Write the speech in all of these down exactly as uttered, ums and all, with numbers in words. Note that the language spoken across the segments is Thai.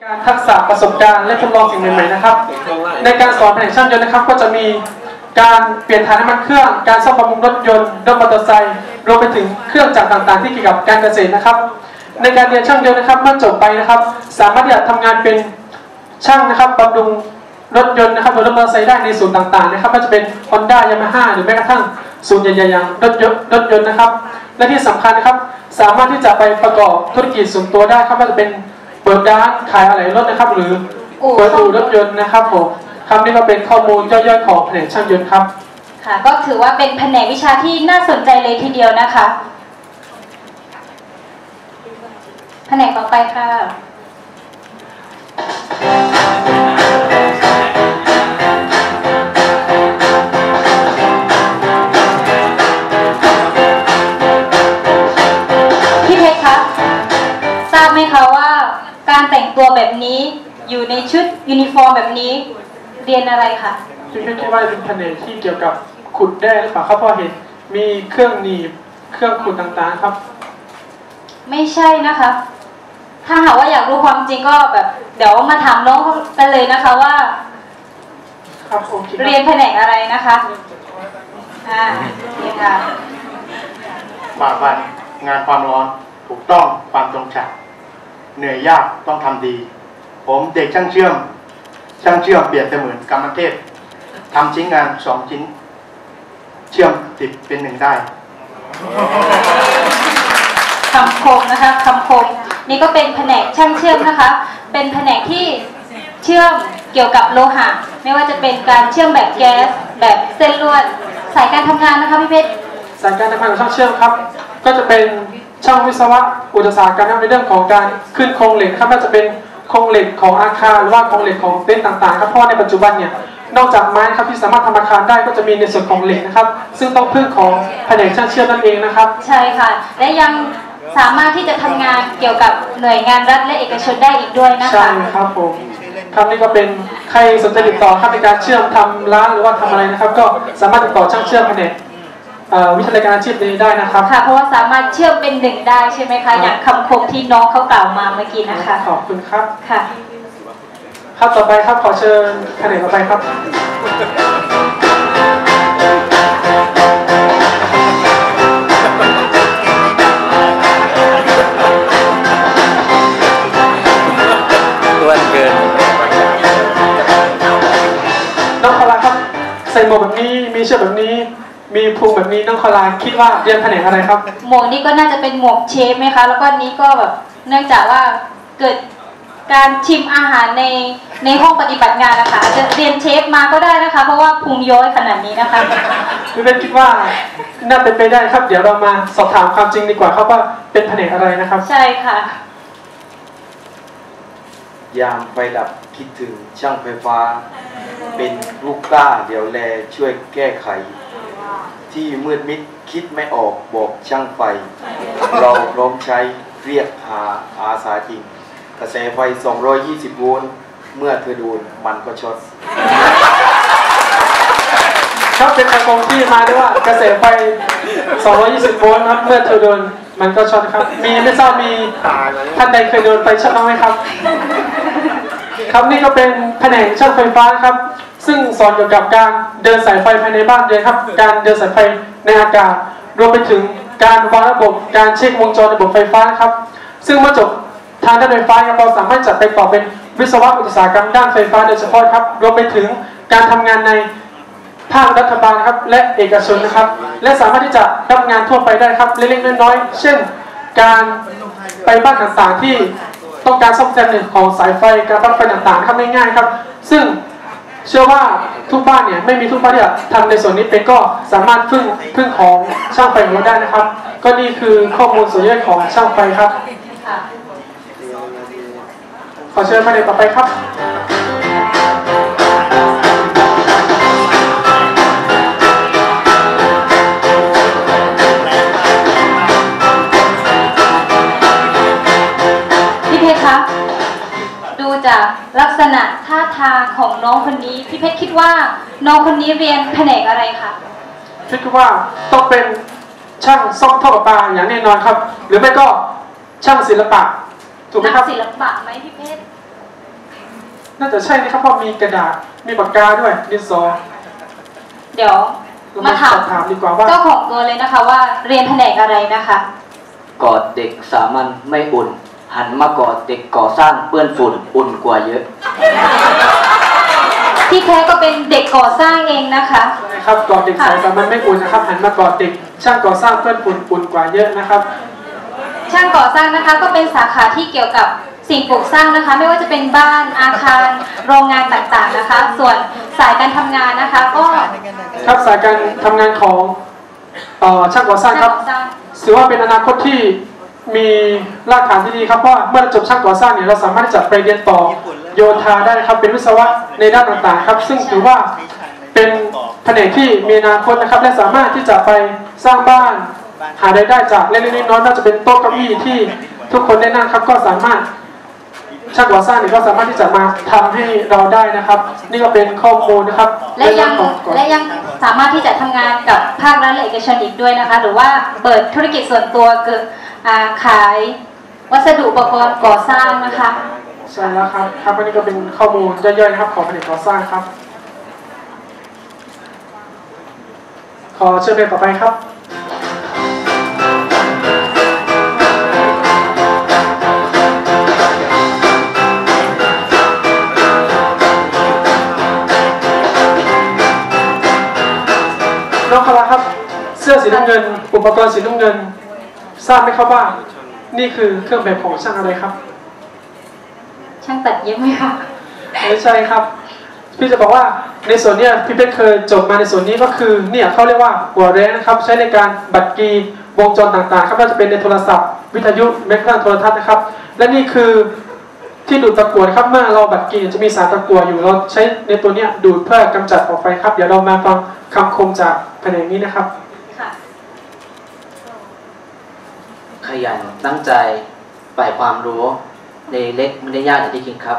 การทักษะประสบการณ์และทดลองสิ่งใหม่ๆนะครับในการสอนแผนกช่างยนต์นะครับก็จะมีการเปลี่ยนถ่ายน้ำมันเครื่องการซ่อมบำรุงรถยนต์รถมอเตอร์ไซค์รวมไปถึงเครื่องจักรต่างๆที่เกี่ยวกับการเกษตรนะครับในการเรียนช่างยนต์นะครับเมื่อจบไปนะครับสามารถที่จะทำงานเป็นช่างนะครับบำรุงรถยนต์นะครับรถมอเตอร์ไซค์ได้ในศูนย์ต่างๆนะครับไม่ว่าจะเป็น Honda Yamaha หรือแม้กระทั่งศูนย์ใหญ่ๆอย่างรถยนต์รถยนต์นะครับและที่สำคัญนะครับสามารถที่จะไปประกอบธุรกิจส่วนตัวได้ครับไม่ว่าจะเป็นเปิดร้านขายอะไหล่รถนะครับหรือเปิดอู่รถยนต์นะครับผมครับนี่ก็เป็นข้อมูลย่อยๆของแผนกช่างยนต์ครับค่ะก็ถือว่าเป็นแผนกวิชาที่น่าสนใจเลยทีเดียวนะคะแผนกต่อไปค่ะพี่เพชรคะทราบไหมคะว่าการแต่งตัวแบบนี้อยู่ในชุดยูนิฟอร์มแบบนี้เรียนอะไรคะพี่เพชรคิดว่าเป็นแผนกที่เกี่ยวกับขุดได้หรือเปล่าครับเพราะเห็นมีเครื่องหนีบเครื่องขุดต่างๆครับไม่ใช่นะคะถ้าหากว่าอยากรู้ความจริงก็แบบเดี๋ยวมาถามน้องกันเลยนะคะว่าเรียนแผนกอะไรนะคะอ่านี่ค่ะฝ่าฟันงานความร้อนถูกต้องความตรงใจเหนื่อยยากต้องทำดีผมเด็กช่างเชื่อมช่างเชื่อมเปรียบเสมือนกรรมเทพทำชิ้นงานสองชิ้นเชื่อมติดเป็นหนึ่งได้คำคมนะคะคำคมนี่ก็เป็นแผนกช่างเชื่อมนะคะเป็นแผนกที่เชื่อมเกี่ยวกับโลหะไม่ว่าจะเป็นการเชื่อมแบบแก๊สแบบเส้นลวดสายการทำงานนะคะพี่เพชรสายการทำงานของช่างเชื่อมครับก็จะเป็นช่างวิศวะอุตสาหกรรมในเรื่องของการขึ้นโครงเหล็กครับไม่ว่าจะเป็นโครงเหล็กของอาคารหรือว่าโครงเหล็กของเต็นท์ต่างๆครับเพราะในปัจจุบันเนี่ยนอกจากไม้ครับที่สามารถทำอาคารได้ก็จะมีในส่วนของเหล็กนะครับซึ่งต้องพึ่งของแผนกช่างเชื่อมนั่นเองนะครับใช่ค่ะและยังสามารถที่จะทำงานเกี่ยวกับหน่วยงานรัฐและเอกชนได้อีกด้วยนะคะใช่ครับผมครับนี่ก็เป็นใครสนใจติดต่อครับในการเชื่อมทำร้านหรือว่าทำอะไรนะครับก็สามารถติดต่อช่างเชื่อมแผนกวิทยาการอาชีพนี้ได้นะครับค่ะเพราะว่าสามารถเชื่อมเป็นหนึ่งได้ใช่ไหมคะอย่างคำคมที่น้องเขากล่าวมาเมื่อกี้นะคะขอบคุณครับค่ะครับต่อไปครับขอเชิญแผนกต่อไปครับวันเกิดน้องคอลาครับใส่หมวกแบบนี้มีเชือกแบบนี้มีพุงแบบนี้น้องคอลาคิดว่าเรียนแผนกอะไรครับหมวกนี้ก็น่าจะเป็นหมวกเชฟไหมคะแล้วก็นี้ก็แบบเนื่องจากว่าเกิดการชิมอาหารในในห้องปฏิบัติงานนะคะอาจจะเรียนเชฟมาก็ได้นะคะเพราะว่าพุงย้อยขนาดนี้นะคะพี่เบนคิดว่าน่าเป็นไปได้ครับเดี๋ยวเรามาสอบถามความจริงดีกว่าครับว่าเป็นแผนกอะไรนะครับใช่ค่ะยามไฟดับคิดถึงช่างไฟฟ้าเป็นลูกกล้าเดี๋ยวแลช่วยแก้ไขที่มืดมิดคิดไม่ออกบอกช่างไฟเราพร้อมใช้เรียกหาอาสาจริงกระแสไฟสองร้อยยี่สิบโวลต์เมื่อเธอโดนมันก็ช็อตครับเป็นคำคมที่มาด้วยว่ากระแสไฟสองร้อยยี่สิบโวลต์ครับเมื่อเธอโดนมันก็ช็อตครับมีไม่ทราบมีท่านใดเคยโดนไฟช็อตบ้างไหมครับครับนี่ก็เป็นแผนกช่างไฟฟ้าครับซึ่งสอนเกี่ยวกับการเดินสายไฟภายในบ้านเลยครับการเดินสายไฟในอากาศรวมไปถึงการวางระบบการเช็ควงจรระบบไฟฟ้าครับซึ่งเมื่อจบทางด้านไฟฟ้าเราสามารถจัดไปต่อเป็นวิศวะอุตสาหกรรมด้านไฟฟ้าโดยเฉพาะครับรวมไปถึงการทำงานในภาครัฐบาลครับและเอกชนนะครับและสามารถที่จะรับงานทั่วไปได้ครับเล็กๆน้อยๆเช่นการไปบ้านต่างๆที่ต้องการซ่อมแซมของสายไฟการปลั๊กไฟต่างๆครับง่ายๆครับซึ่งเชื่อว่าทุกบ้านเนี่ยไม่มีทุกบ้านที่จะทำในส่วนนี้เป็นก็สามารถพึ่งพึ่งของช่างไฟของเราได้นะครับก็นี่คือข้อมูลส่วนย่อยของช่างไฟครับขอเชิญแผนกต่อไปครับพี่เพชรคะดูจากลักษณะท่าทางของน้องคนนี้พี่เพชรคิดว่าน้องคนนี้เรียนแผนกอะไรคะพี่คิดว่าต้องเป็นช่างซ่อมท่อประปาอย่างแน่นอนครับหรือไม่ก็ช่างศิลปะถูกไหมครับศิลปะไหมพี่เพชรน่าจะใช่นะครับเพราะมีกระดาษมีปากกาด้วยดินสอเดี๋ยวมาถามถามดีกว่าว่าเจ้าของตัวเลยนะคะว่าเรียนแผนกอะไรนะคะกอดเด็กสามัญไม่อุ่นหันมากอดเด็กก่อสร้างเปื้อนฝุ่นอุ่นกว่าเยอะที่แท้ก็เป็นเด็กก่อสร้างเองนะคะใช่ครับกอดเด็กสามัญไม่อุ่นนะครับหันมากอดเด็กช่างก่อสร้างเปื้อนฝุ่นอุ่นกว่าเยอะนะครับช่างก่อสร้างนะคะก็เป็นสาขาที่เกี่ยวกับสิ่งปลูกสร้างนะคะไม่ว่าจะเป็นบ้านอาคารโรงงานต่างๆนะคะส่วนสายการทำงานนะคะก็ครับสายการทำงานของช่างก่อสร้างครับถือว่าเป็นอนาคตที่มีรากฐานที่ดีครับเพราะเมื่อจบช่างก่อสร้างเนี่ยเราสามารถที่จะไปเรียนต่อโยธาได้ครับเป็นวิศวะในด้านต่างๆครับซึ่งถือว่าเป็นแผนกที่มีอนาคตนะครับและสามารถที่จะไปสร้างบ้านหารายได้จากเล็กๆน้อยๆน่าจะเป็นโต๊ะเก้าอี้ที่ทุกคนได้นั่งครับก็สามารถช่างก่อสร้างเนี่ยก็สามารถที่จะมาทำให้เราได้นะครับนี่ก็เป็นข้อมูลนะครับและยังและยังสามารถที่จะทำงานกับภาครัฐและเอกชนอีกด้วยนะคะหรือว่าเปิดธุรกิจส่วนตัวเกิดขายวัสดุอุปกรณ์ก่อสร้างนะคะใช่แล้วครับครับอันนี้ก็เป็นข้อมูลย่อยๆครับของแผนกก่อสร้างครับขอเชิญไปต่อไปครับน้องคาราครับเสื้อสีน้ำเงินอุปกรณ์สีน้ำเงินทราบไหมครับว่านี่คือเครื่องแบบของช่างอะไรครับช่างตัดเย็บไหมคะไม่ใช่ครับพี่จะบอกว่าในส่วนนี้พี่เพชรเคยจบมาในส่วนนี้ก็คือเนี่ยเขาเรียกว่าหัวแร้นะครับใช้ในการบัดกีวงจรต่างๆครับไม่ว่าจะเป็นในโทรศัพท์วิทยุแม้กระทั่งโทรทัศน์นะครับและนี่คือที่ดูดตะกั่วครับเมื่อเราบัดกีจะมีสารตะกั่วอยู่เราใช้ในตัวนี้ดูดเพื่อกำจัดออกไปครับเดี๋ยวเรามาฟังคำคมจากแผนกนี้นะครับขยันตั้งใจใฝ่ความรู้ในเล็กไม่ได้ยากอย่างที่คิดครับ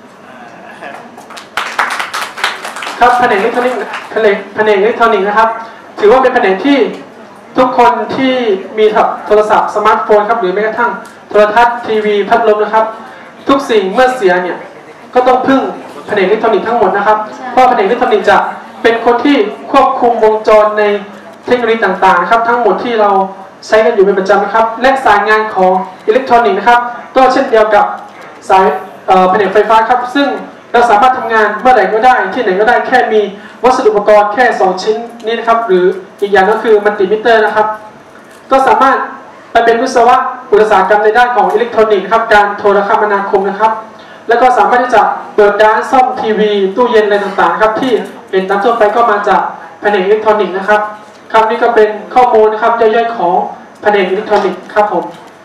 ครับแผนกอิเล็กทรอนิกส์แผนกแผนกอิเล็กทรอนิกส์นะครับถือว่าเป็นแผนกที่ทุกคนที่มีโทรศัพท์สมาร์ทโฟนครับหรือแม้กระทั่งโทรทัศน์ทีวีพัดลมนะครับทุกสิ่งเมื่อเสียเนี่ยก็ต้องพึ่งแผนกอิเล็กทรอนิกส์ทั้งหมดนะครับเพราะแผนกอิเล็กทรอนิกส์จะเป็นคนที่ควบคุมวงจรในเทคโนโลยีต่างๆนะครับทั้งหมดที่เราใช้กันอยู่เป็นประจำนะครับและสายงานของอิเล็กทรอนิกส์นะครับก็เช่นเดียวกับสายแผนกไฟฟ้าครับซึ่งเราสามารถทำงานเมื่อไหร่ก็ได้ที่ไหนก็ได้แค่มีวัสดุอุปกรณ์แค่สองชิ้นนี้นะครับหรืออีกอย่างก็คือมัลติมิเตอร์นะครับก็สามารถไปเป็นวิศวะอุตสาหกรรมในด้านของอิเล็กทรอนิกส์ครับการโทรคมนาคมนะครับแล้วก็สามารถที่จะเปิดร้านซ่อมทีวีตู้เย็นอะไรต่างๆครับที่เป็นตามทั่วไปก็มาจากแผนกอิเล็กทรอนิกส์นะครับคำนี้ก็เป็นข้อมูลนะครับย่อยๆของแผนกอิเล็กทรอนิกส์ครับผม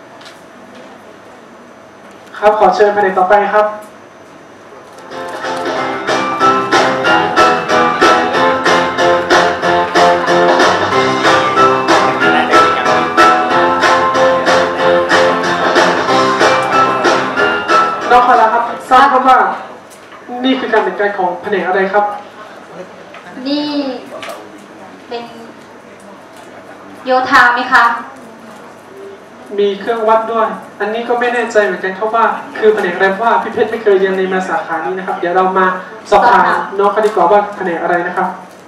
ครับขอเชิญแผนกต่อไปครับน้องคาราครับทราบครับว่านี่คือการแต่งกายของแผนกอะไรครับนี่เป็นโยธาไหมคะมีเครื่องวัดด้วยอันนี้ก็ไม่แน่ใจเหมือนกันครับว่าคือแผนกอะไรเพราะว่าพี่เพชรไม่เคยเรียนในมาสาขานี้นะครับเดี๋ยวเรามาสอบถามน้องเขาดีกว่าว่าแผนกอะไรนะครับ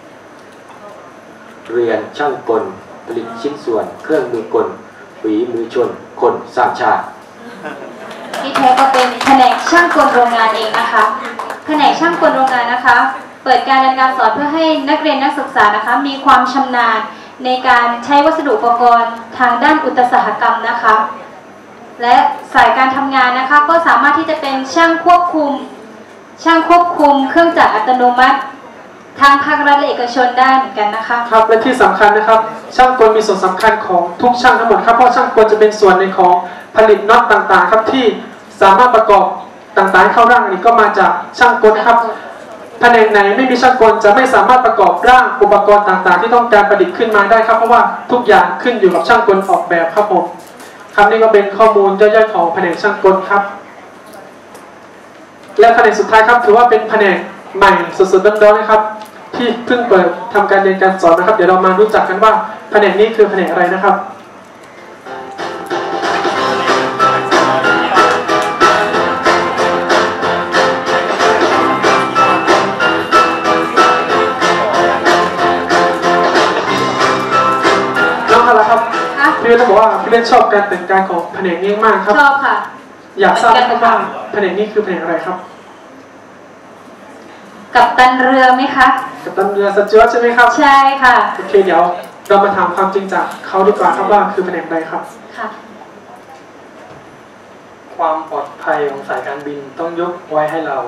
เรียนช่างกลผลิตชิ้นส่วนเครื่องมือกลฝีมือชนคนสร้างชาติที่แท้ก็เป็นแผนกช่างกลโรงงานเองนะคะแผนกช่างกลโรงงานนะคะเปิดการเรียนการสอนเพื่อให้นักเรียนนักศึกษานะคะมีความชำนาญในการใช้วัสดุอุปกรณ์ทางด้านอุตสาหกรรมนะคะและสายการทำงานนะคะก็สามารถที่จะเป็นช่างควบคุมช่างควบคุมเครื่องจักรอัตโนมัติทางภาครัฐและเอกชนได้เหมือนกันนะคะครับและที่สำคัญนะครับช่างกลมีส่วนสำคัญของทุกช่างทั้งหมดครับเพราะช่างกลจะเป็นส่วนในของผลิตน็อตต่างๆครับที่สามารถประกอบต่างๆเข้าร่างนี้ก็มาจากช่างกลครับแผนกไหนไม่มีช่างกลจะไม่สามารถประกอบร่างอุปกรณ์ต่างๆที่ต้องการประดิษฐ์ขึ้นมาได้ครับเพราะว่าทุกอย่างขึ้นอยู่กับช่างกลออกแบบครับผมครับนี่ก็เป็นข้อมูลย่อยๆของแผนกช่างกลครับและแผนกสุดท้ายครับถือว่าเป็นแผนกใหม่สดๆร้อนๆนะครับที่เพิ่งเปิดทำการเรียนการสอนนะครับเดี๋ยวเรามารู้จักกันว่าแผนกนี้คือแผนกอะไรนะครับว่าพี่เล่นชอบการแต่งกายของแผนกนี้มากครับชอบค่ะอยากทราบครับว่าแผนกนี้คือแผนกอะไรครับกัปตันเรือไหมคะกัปตันเรือสจวตใช่ไหมครับใช่ค่ะโอเคเดี๋ยวเรามาถามความจริงจากเขาดีกว่าครับว่าคือแผนกใดครับค่ะความปลอดภัยของสายการบินต้องยกไว้ให้เรา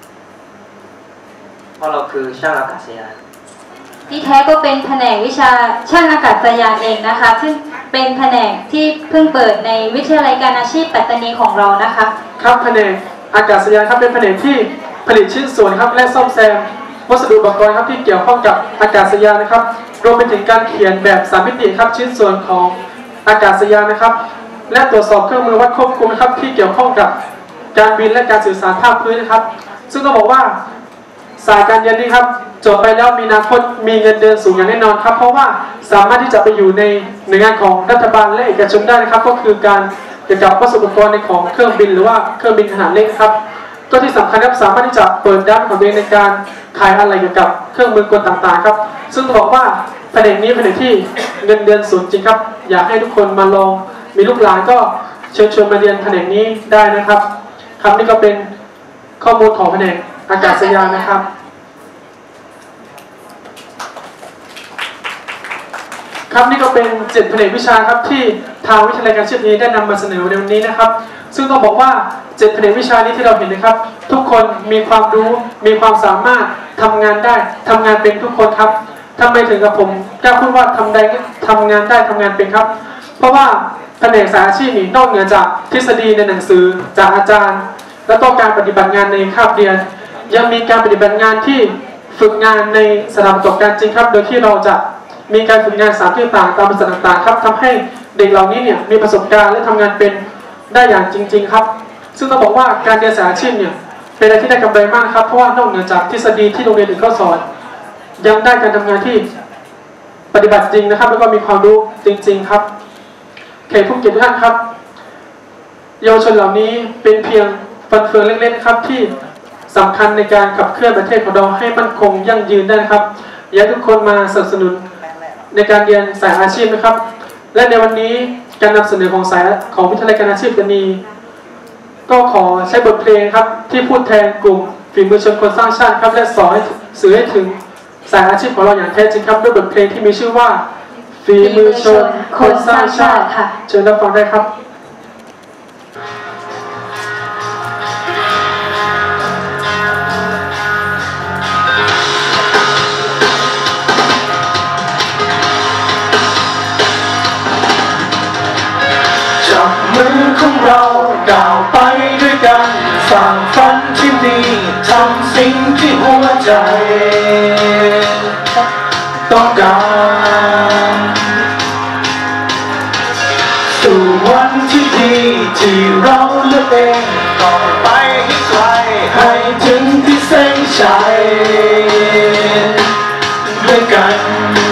เพราะเราคือช่างอากาศยานที่แท้ก็เป็นแผนกวิชาช่างอากาศยานเองนะคะซึ่งเป็นแผนกที่เพิ่งเปิดในวิทยาลัยการอาชีพปัตตานีของเรานะคะครับแผนกอากาศยานครับเป็นแผนกที่ผลิตชิ้นส่วนครับและซ่อมแซมวัสดุอุปกรณ์ครับที่เกี่ยวข้องกับอากาศยานนะครับรวมไปถึงการเขียนแบบสามมิติครับชิ้นส่วนของอากาศยานนะครับและตรวจสอบเครื่องมือวัดควบคุมนะครับที่เกี่ยวข้องกับการบินและการสื่อสารภาคพื้นนะครับซึ่งต้องบอกว่าสายการเรียนนี้ครับจบไปแล้วมีอนาคตมีเงินเดือนสูงอย่างแน่นอนครับเพราะว่าสามารถที่จะไปอยู่ในหน่วยงานของรัฐบาลและเอกชนได้นะครับก็คือการเกี่ยวกับวัสดุอุปกรณ์ในของเครื่องบินหรือว่าเครื่องบินขนาดเล็กครับก็ที่สำคัญครับสามารถที่จะเปิดร้านของตัวเองในการขายอะไรเกี่ยวกับเครื่องมือกลต่างๆครับซึ่งต้องบอกว่าแผนกนี้แผนกที่เงินเดือนสูงจริงครับอยากให้ทุกคนมาลองมีลูกหลานก็เชิญชวนมาเรียนแผนกนี้ได้นะครับครับนี่ก็เป็นข้อมูลของแผนกอากาศยานนะครับครับนี่ก็เป็นเจ็ดแผนกวิชาครับที่ทางวิทยาลัยการอาชีพนี้ได้นำมาเสนอในวันนี้นะครับซึ่งต้องบอกว่าเจ็ดแผนกวิชานี้ที่เราเห็นนะครับทุกคนมีความรู้มีความสามารถทำงานได้ทำงานเป็นทุกคนครับทำไมถึงกับผมกล้าพูดว่าทำได้ทำงานได้ทำงานเป็นครับเพราะว่าแผนกสายอาชีพนี้นอกเหนือจากทฤษฎีในหนังสือจากอาจารย์และต้องการปฏิบัติงานในคาบเรียนยังมีการปฏิบัติงานที่ฝึกงานในสถานประกอบการจริงครับโดยที่เราจะมีการฝึกงานสามที่ต่างตามบริษัทต่างๆครับทำให้เด็กเหล่านี้เนี่ยมีประสบการณ์และทำงานเป็นได้อย่างจริงๆครับซึ่งต้องบอกว่าการเรียนสายอาชีพเนี่ยเป็นอะไรที่ได้กำไรมากครับเพราะว่านอกเหนือจากทฤษฎีที่โรงเรียนอื่นเขาสอนยังได้การทำงานที่ปฏิบัติจริงนะครับแล้วก็มีความรู้จริงๆครับแขกผู้เกียรติทุกท่านครับเยาวชนเหล่านี้เป็นเพียงฟันเฟืองเล็กๆครับที่สำคัญในการขับเคลื่อนประเทศของเราให้มั่นคงยั่งยืนได้นะครับอยากให้ทุกคนมาสนับสนุนในการเรียนสายอาชีพนะครับและในวันนี้การนำเสนอของสายของวิทยาลัยการอาชีพปัตตานีก็ขอใช้บทเพลงครับที่พูดแทนกลุ่มฝีมือชนคนสร้างชาติครับและสอนให้สื่อให้ถึงสายอาชีพของเราอย่างแท้จริงครับด้วยบทเพลงที่มีชื่อว่าฝีมือชนคนสร้างชาติเชิญรับฟังได้ครับมือของเราก้าวไปด้วยกันสร้างฝันที่มีทำสิ่งที่หัวใจต้องการสู่วันที่ดีที่เราเลือกเองต่อไปให้ไกลให้ถึงที่เส้นชัยด้วยกัน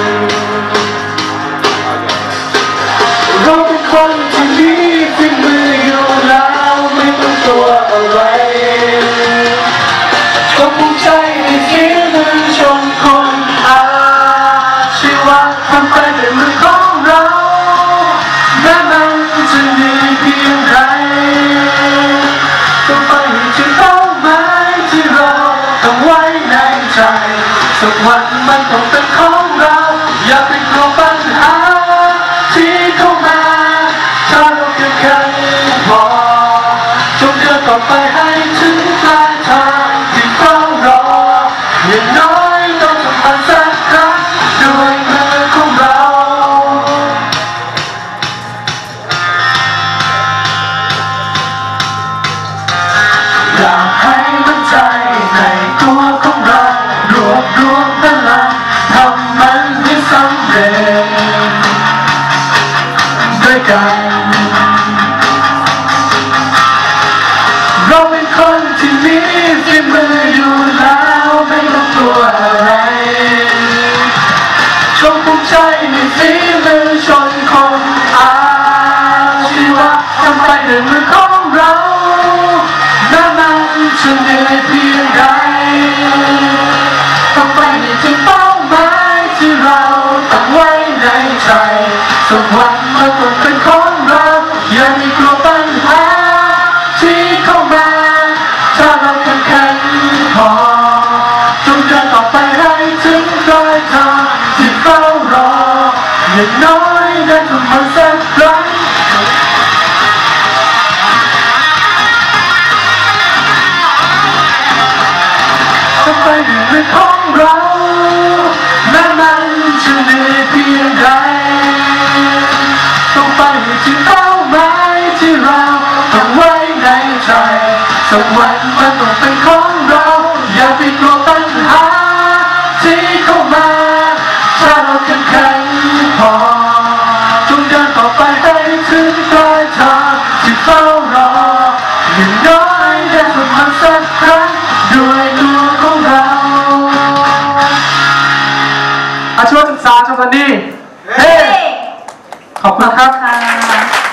เราเป็นคนที่มีฝีมืออยู่แล้วไม่ต้องกลัวอะไรก็ภูมิใจในฝีมือชนคนอาชีวะทำไปด้วยมือของเราแม้มันจะเหนื่อยเพียงไรต้องไปให้ถึงเป้าหมายที่เราตั้งไว้ในใจสักวันมันต้องเป็นของเราอย่าไปกลัวปัญหาที่เข้ามาถ้าเราเพียงแค่พอจงเดินต่อไปให้ถึงปลายทางที่เฝ้ารออย่างน้อยต้องทำมันสักครั้งด้วยมือของเราอยากให้มั่นใจในตัวของเรารวบรวมพลังทำมันให้สำเร็จด้วยกันเราเป็นคนที่มีฝีมืออยู่แล้วไม่ต้องกลัวอะไรจงภูมิใจในฝีมือชนคนอาชีวะทำไปด้วยมือของเราแม้มันจะเหนื่อยเพียงใดต้องไปให้ถึงเป้าหมายที่เราตั้งไว้ในใจสักวันมันต้องเป็นของอย่างน้อยได้ทำมันสักครั้งจะไปถึงเรื่องของเราแม้มันจะเหนื่อยเพียงใดต้องไปให้ถึงเป้าหมายที่เราต้องไว้ในใจสักวันมันต้องเป็นของเราอย่าไปกลัวปัญหาที่เข้ามาถ้าเราเข้มแข็งพอจงเดินต่อไปให้ถึงปลายทางที่เฝ้ารออย่างน้อยได้ทำมันสักครั้งด้วยตัวของเราอาชีวศึกษาจังหวัดนี้เฮ้ ขอบคุณครับค่ะ